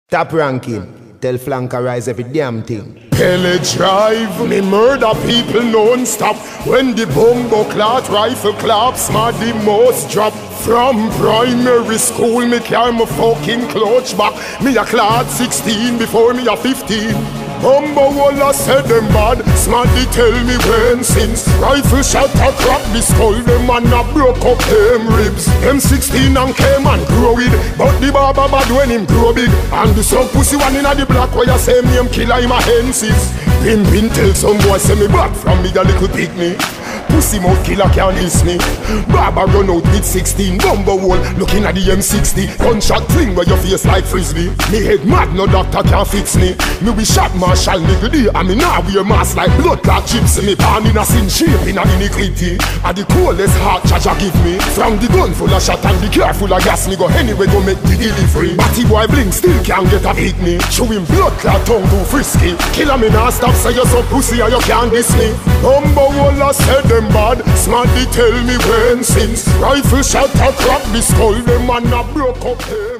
Top ranking, tell flanker rise every damn thing. Pele drive, me murder people non-stop. When the bombo clot rifle claps, my the most drop. From primary school, me carry my fucking clutch back. Me a clot 16 before me a 15. Bumbo walla said them bad. Smarty tell me when since rifle shot a crack the skull. Them man a broke up them ribs. Them 16 and came and grow with. But the barber bad when him grow big. And the some pussy one inna the black where you say me him killer him a hensis. Pimpin tell some boy say me back from me a little picnic. Pussy mouth killer can't diss me. Barber run out with 16. Bumbo wall looking at the M60. Gunshot fling where your face like frisbee. Me head mad, no doctor can fix me. Me we shot Marshall nigga day. And me now wear mask like blood clot chips. Me born in a sin shape in a iniquity. And the coolest heart charge give me. From the gun full of shot and the car full of gas. Me go anywhere go make the delivery. Batty boy blink still can't get a beat me. Show him blood clot tongue too frisky. Killer me now stop say you so pussy and you can't diss me. Bumbo walla said them bad. Smarty tell me when since rifle shot a crack the skull. Them man a broke up them.